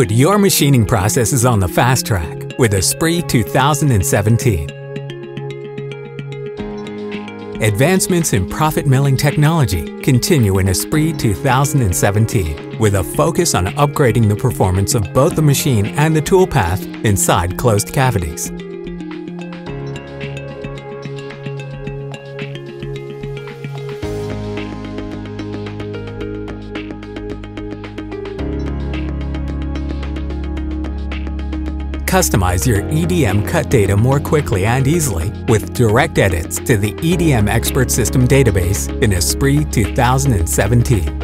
Put your machining processes on the fast track with ESPRIT 2017. Advancements in profit milling technology continue in ESPRIT 2017 with a focus on upgrading the performance of both the machine and the tool path inside closed cavities. Customize your EDM cut data more quickly and easily with direct edits to the EDM Expert System database in ESPRIT 2017.